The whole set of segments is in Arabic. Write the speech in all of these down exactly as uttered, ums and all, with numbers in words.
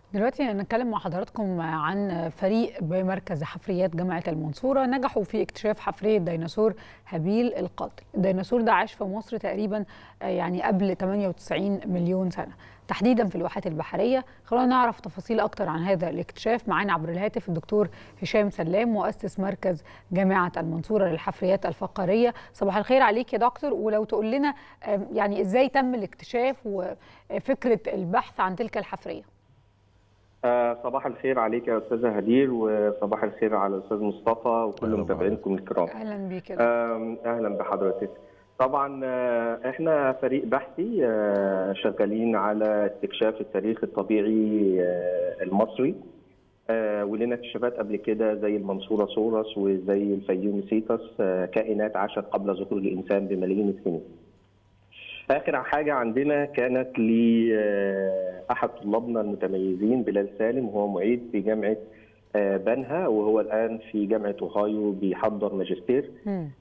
دلوقتي هنتكلم مع حضراتكم عن فريق بمركز حفريات جامعة المنصورة نجحوا في اكتشاف حفرية ديناصور هابيل القاتل. الديناصور ده عاش في مصر تقريبا يعني قبل ثمانية وتسعين مليون سنة، تحديدا في الواحات البحرية. خلونا نعرف تفاصيل أكتر عن هذا الاكتشاف. معانا عبر الهاتف الدكتور هشام سلام، مؤسس مركز جامعة المنصورة للحفريات الفقارية. صباح الخير عليك يا دكتور، ولو تقول لنا يعني إزاي تم الاكتشاف وفكرة البحث عن تلك الحفرية. آه صباح الخير عليك يا استاذه هدير، وصباح الخير على الاستاذ مصطفى وكل متابعينكم الكرام. اهلا بيك. آه اهلا بحضرتك. طبعا آه احنا فريق بحثي آه شغالين على استكشاف التاريخ الطبيعي آه المصري، آه ولنا اكتشافات قبل كده زي المنصوره سورس وزي الفيوم سيتس، آه كائنات عاشت قبل ظهور الانسان بملايين السنين. آخر حاجة عندنا كانت لأحد طلابنا المتميزين بلال سالم، وهو معيد في جامعة بنها، وهو الآن في جامعة أوهايو بيحضر ماجستير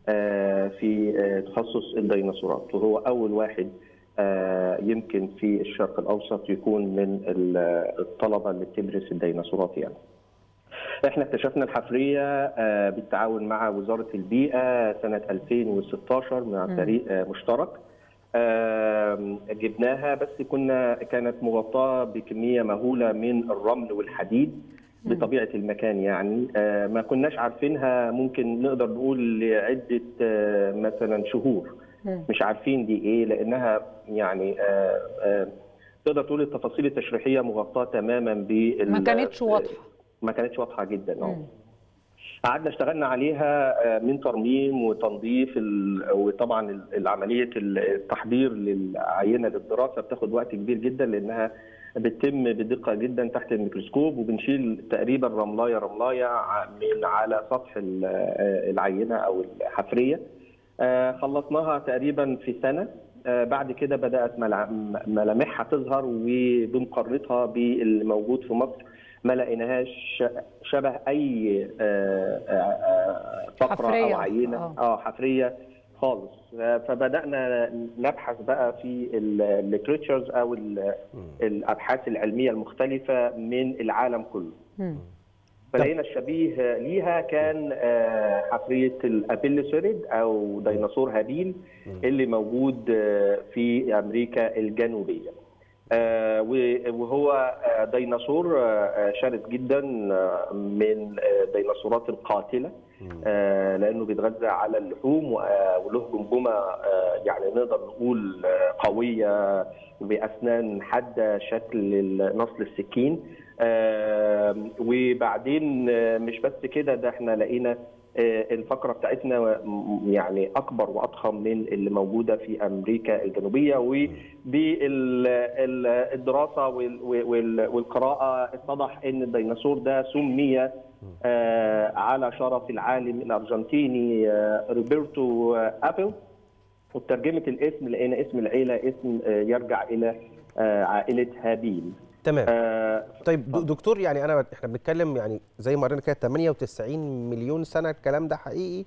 في تخصص الديناصورات، وهو أول واحد يمكن في الشرق الأوسط يكون من الطلبة اللي بتدرس الديناصورات. يعني احنا اكتشفنا الحفرية بالتعاون مع وزارة البيئة سنة ألفين وستاشر مع فريق مشترك. آه جبناها، بس كنا كانت مغطاه بكميه مهوله من الرمل والحديد بطبيعه المكان. يعني آه ما كناش عارفينها، ممكن نقدر نقول لعده آه مثلا شهور مش عارفين دي ايه، لانها يعني آه آه تقدر تقول التفاصيل التشريحيه مغطاه تماما بال ما كانتش واضحه ما كانتش واضحه جدا. اه قعدنا اشتغلنا عليها من ترميم وتنظيف، وطبعا العمليه التحضير للعينه للدراسه بتاخد وقت كبير جدا، لانها بتتم بدقه جدا تحت الميكروسكوب، وبنشيل تقريبا رملايه رملايه من على سطح العينه او الحفريه. خلصناها تقريبا في سنه. بعد كده بدات ملامحها تظهر، وبمقارنتها باللي موجود في مصر ما لقيناهاش شبه اي فقره او عينه اه حفريه خالص. فبدانا نبحث بقى في الليتريتشرز او الابحاث العلميه المختلفه من العالم كله. فلقينا الشبيه ليها كان حفريه الابيلوسيريد او ديناصور هابيل اللي موجود في امريكا الجنوبيه. آه وهو آه ديناصور آه شرس جدا، آه من الديناصورات القاتله، آه لانه بيتغذى على اللحوم، وله جمجمه آه يعني نقدر نقول آه قويه باسنان حاده شكل نصل السكين. آه وبعدين آه مش بس كده، ده احنا لقينا الفقره بتاعتنا يعني اكبر واضخم من اللي موجوده في امريكا الجنوبيه. وبالدراسه والقراءه اتضح ان الديناصور ده سمي على شرف العالم الارجنتيني روبرتو ابل، وترجمه الاسم لقينا اسم العيله اسم يرجع الى عائله هابيل. تمام. آه طيب دكتور، يعني انا احنا بنتكلم يعني زي ما قرينا كده ثمانية وتسعين مليون سنه، الكلام ده حقيقي؟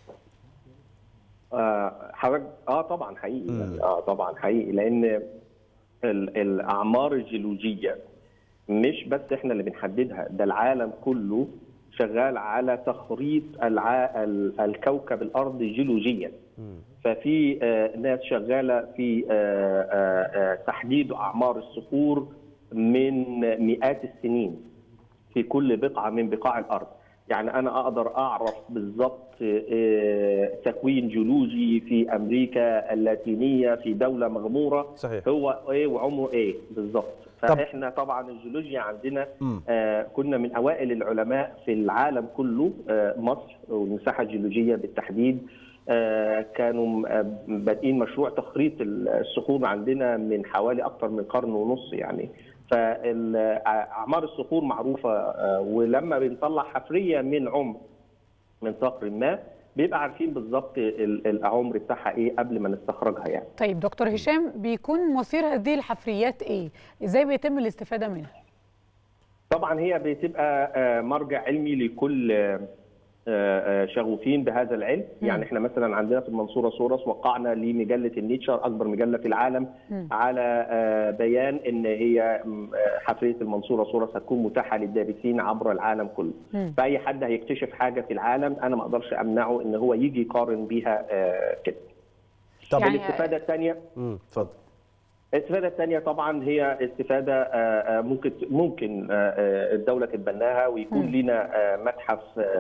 اه حضرتك اه طبعا حقيقي. يعني اه طبعا حقيقي، لان الاعمار الجيولوجيه مش بس احنا اللي بنحددها، ده العالم كله شغال على تخريط الكوكب الارض جيولوجيا. ففي آه ناس شغاله في آه آه تحديد اعمار الصخور من مئات السنين في كل بقعة من بقاع الأرض. يعني أنا أقدر أعرف بالضبط تكوين جيولوجي في أمريكا اللاتينية في دولة مغمورة صحيح. هو إيه وعمره إيه بالضبط. فإحنا طبعا الجيولوجيا عندنا آه كنا من أوائل العلماء في العالم كله. آه مصر والمساحة الجيولوجية بالتحديد آه كانوا بادئين مشروع تخريط الصخور عندنا من حوالي أكثر من قرن ونص. يعني فاعمار الصخور معروفه، ولما بنطلع حفريه من عمر من صخر ما بيبقى عارفين بالظبط العمر بتاعها ايه قبل ما نستخرجها. يعني طيب دكتور هشام، بيكون مصير هذه الحفريات ايه؟ ازاي بيتم الاستفاده منها؟ طبعا هي بتبقى مرجع علمي لكل شغوفين بهذا العلم. م. يعني احنا مثلا عندنا في المنصوره سورس وقعنا لمجله النيتشر اكبر مجله في العالم م. على بيان ان هي حفريه المنصوره سورس هتكون متاحه للدارسين عبر العالم كله. م. فاي حد هيكتشف حاجه في العالم انا ما اقدرش امنعه ان هو يجي يقارن بيها كده. طب يعني الاستفاده الثانيه اتفضل. الاستفاده الثانيه طبعا هي استفاده ممكن ممكن الدوله تتبناها ويكون لنا متحف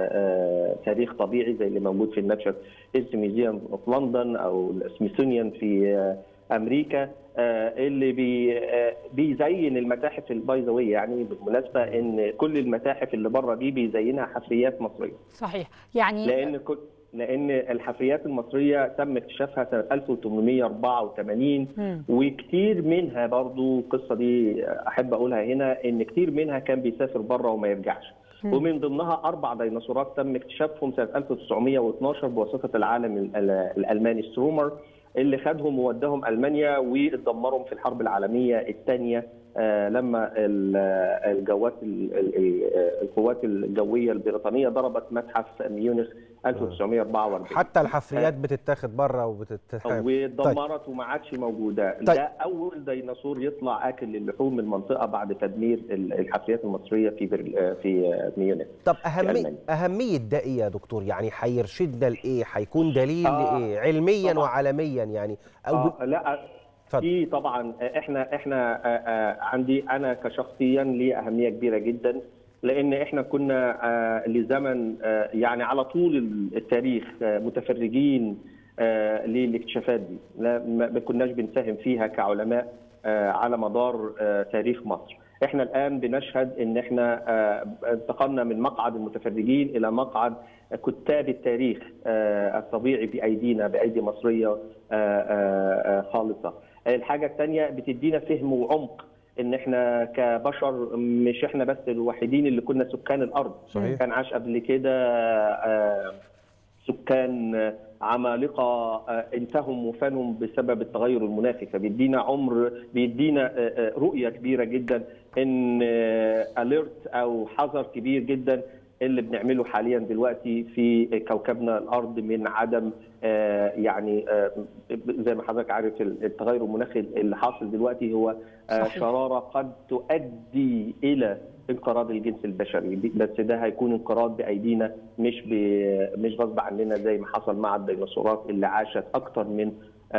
تاريخ طبيعي زي اللي موجود في الناتشر هيستوري ميوزيوم اوف لندن او السميثسونيان في امريكا اللي بي بيزين المتاحف البيضاويه. يعني بالمناسبه ان كل المتاحف اللي بره دي بيزينها حفريات مصريه. صحيح. يعني لان كل لأن الحفريات المصرية تم اكتشافها سنة ألف وثمانمائة وأربعة وثمانين م. وكتير منها برضو القصة دي أحب أقولها هنا إن كتير منها كان بيسافر بره وما يرجعش. م. ومن ضمنها أربع ديناصورات تم اكتشافهم سنة ألف وتسعمائة واثناشر بواسطة العالم الألماني سترومر اللي خدهم ووداهم ألمانيا واتدمرهم في الحرب العالمية الثانية لما الجوات القوات الجويه البريطانيه ضربت متحف ميونخ ألف وتسعمائة وأربعة وأربعين. حتى الحفريات بتتاخد بره وبتتحرق واتدمرت طيب. وما عادش موجوده. طيب. ده اول ديناصور يطلع اكل للحوم المنطقه بعد تدمير الحفريات المصريه في في ميونخ. طب اهميه اهميه ده ايه يا دكتور؟ يعني هيرشدنا لايه؟ هيكون دليل آه لايه علميا طبعا. وعالميا يعني او آه لا في طبعا احنا احنا عندي انا كشخصيا لي اهميه كبيره جدا لان احنا كنا لزمن يعني على طول التاريخ متفرجين للاكتشافات دي ما كناش بنساهم فيها كعلماء على مدار تاريخ مصر. احنا الان بنشهد ان احنا انتقلنا من مقعد المتفرجين الى مقعد كتاب التاريخ الطبيعي بايدينا بايدي مصريه خالصه. الحاجه الثانيه بتدينا فهم وعمق ان احنا كبشر مش احنا بس الوحيدين اللي كنا سكان الارض. صحيح. كان عاش قبل كده سكان عمالقه انتهوا وفانهم بسبب التغير المناخي، فبيدينا عمر بيدينا رؤيه كبيره جدا ان اليرت او حذر كبير جدا اللي بنعمله حاليا دلوقتي في كوكبنا الارض من عدم يعني زي ما حضرتك عارف التغير المناخي اللي حاصل دلوقتي هو صحيح. شراره قد تؤدي الى انقراض الجنس البشري، بس ده هيكون انقراض بايدينا مش مش غصب عننا زي ما حصل مع الديناصورات اللي عاشت اكثر من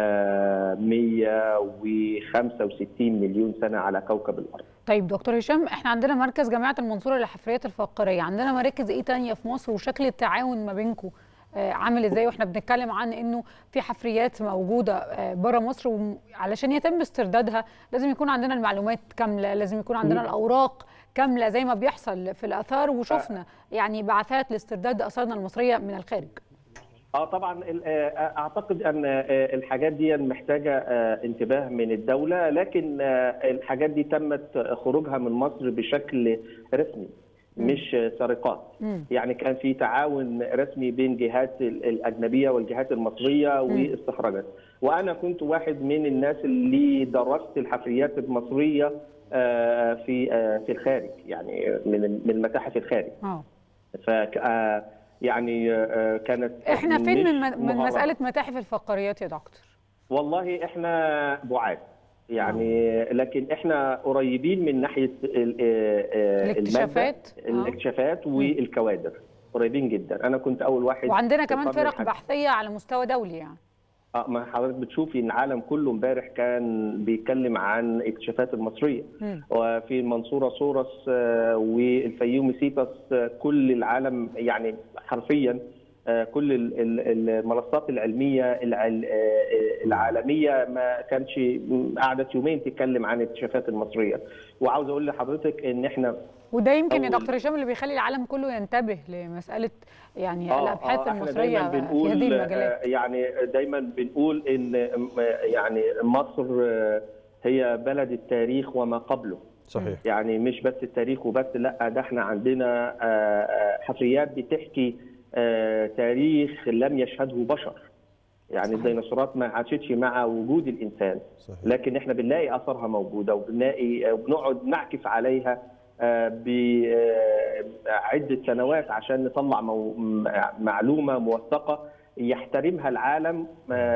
مئة وخمسة وستين مليون سنه على كوكب الارض. طيب دكتور هشام، احنا عندنا مركز جامعه المنصوره للحفريات الفقاريه، عندنا مراكز ايه تانية في مصر وشكل التعاون ما بينكم عامل ازاي؟ واحنا بنتكلم عن انه في حفريات موجوده بره مصر وعلشان يتم استردادها لازم يكون عندنا المعلومات كامله، لازم يكون عندنا الاوراق كامله زي ما بيحصل في الاثار، وشفنا يعني بعثات لاسترداد اثارنا المصريه من الخارج. اه طبعا اعتقد ان الحاجات دي محتاجه انتباه من الدوله، لكن الحاجات دي تمت خروجها من مصر بشكل رسمي مش سرقات. مم. يعني كان في تعاون رسمي بين جهات الاجنبيه والجهات المصريه واستخراجات، وانا كنت واحد من الناس اللي درست الحفريات المصريه في في الخارج، يعني من من المتاحف الخارج. اه ف يعني كانت احنا فين من من مساله متاحف الفقاريات يا دكتور؟ والله احنا بعاد يعني، لكن احنا قريبين من ناحيه الاكتشافات الاكتشافات والكوادر، قريبين جدا. انا كنت اول واحد، وعندنا كمان فرق بحثيه على مستوى دولي يعني. اه ما حضرتك بتشوفي ان العالم كله امبارح كان بيتكلم عن الاكتشافات المصريه. م. وفي المنصوره سورس والفيوم سيبس كل العالم يعني حرفيا كل المنصات العلميه العالميه ما كانش قعدت يومين تتكلم عن الاكتشافات المصريه. وعاوز اقول لحضرتك ان احنا وده يمكن يا دكتور هشام اللي بيخلي العالم كله ينتبه لمساله يعني آه الابحاث آه المصريه في هذه المجالات. يعني دايما بنقول ان يعني مصر هي بلد التاريخ وما قبله. صحيح. يعني مش بس التاريخ وبس، لا ده احنا عندنا حفريات بتحكي تاريخ لم يشهده بشر. يعني صحيح. الديناصورات ما عاشتش مع وجود الانسان. صحيح. لكن احنا بنلاقي اثارها موجوده وبنلاقي وبنقعد نعكف عليها بعدة سنوات عشان نطلع معلومة موثقة يحترمها العالم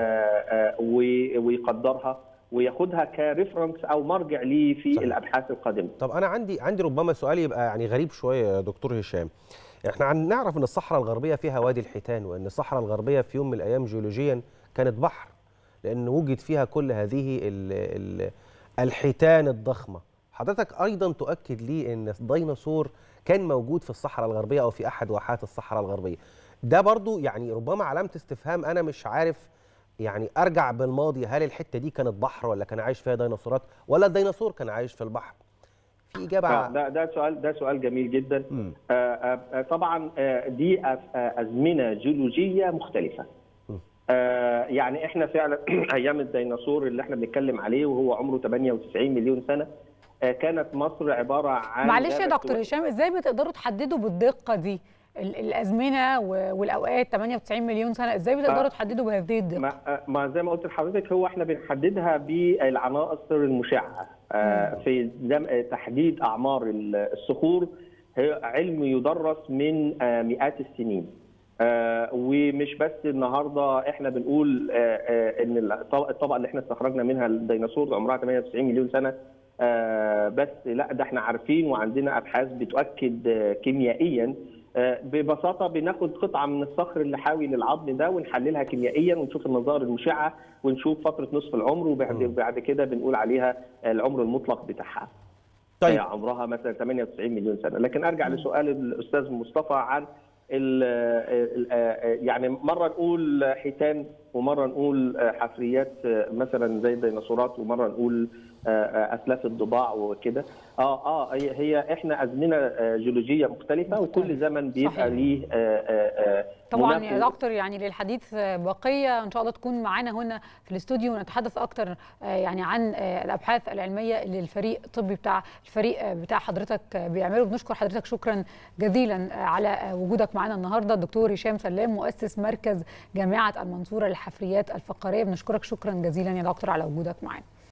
ويقدرها وياخدها كريفرنس او مرجع ليه في صحيح. الابحاث القادمه. طب انا عندي عندي ربما سؤال يبقى يعني غريب شويه يا دكتور هشام. احنا نعرف ان الصحراء الغربيه فيها وادي الحيتان، وان الصحراء الغربيه في يوم من الايام جيولوجيا كانت بحر، لان وجد فيها كل هذه ال ال الحيتان الضخمه. حضرتك ايضا تؤكد لي ان الديناصور كان موجود في الصحراء الغربيه او في احد واحات الصحراء الغربيه. ده برضو يعني ربما علامه استفهام، انا مش عارف يعني ارجع بالماضي، هل الحته دي كانت بحر ولا كان عايش فيها ديناصورات، ولا الديناصور كان عايش في البحر؟ في اجابه؟ ده ده سؤال ده سؤال جميل جدا. آآ آآ طبعا دي ازمنه جيولوجيه مختلفه. يعني احنا فعلا ايام الديناصور اللي احنا بنتكلم عليه وهو عمره ثمانية وتسعين مليون سنه، كانت مصر عباره عن معلش يا دكتور هشام، ازاي بتقدروا تحددوا بالدقه دي الازمنه والاوقات ثمانية وتسعين مليون سنه؟ ازاي بتقدروا تحددوا بهذه الدقه؟ ما, ما زي ما قلت لحضرتك، هو احنا بنحددها بالعناصر المشعه. في تحديد اعمار الصخور علم يدرس من مئات السنين، ومش بس النهارده احنا بنقول ان الطبقه اللي احنا استخرجنا منها الديناصور عمرها ثمانية وتسعين مليون سنه بس، لا ده احنا عارفين وعندنا ابحاث بتؤكد كيميائيا. ببساطه بناخد قطعه من الصخر اللي حاوي للعظم ده ونحللها كيميائيا ونشوف النظائر المشعه ونشوف فتره نصف العمر، وبعد كده بنقول عليها العمر المطلق بتاعها. طيب عمرها مثلا ثمانية وتسعين مليون سنه. لكن ارجع لسؤال الاستاذ مصطفى عن ال ال يعني مره نقول حيتان ومره نقول حفريات مثلا زي الديناصورات ومره نقول اسلاف الضباع وكده. اه اه هي هي احنا ازمنه جيولوجيه مختلفه وكل زمن بيبقى ليه طبعا يا دكتور. يعني للحديث بقيه ان شاء الله تكون معانا هنا في الاستوديو ونتحدث اكتر يعني عن الابحاث العلميه اللي الفريق الطبي بتاع الفريق بتاع حضرتك بيعمله. بنشكر حضرتك شكرا جزيلا على وجودك معانا النهارده. الدكتور هشام سلام مؤسس مركز جامعه المنصوره للحفريات الفقاريه، بنشكرك شكرا جزيلا يا دكتور على وجودك معانا.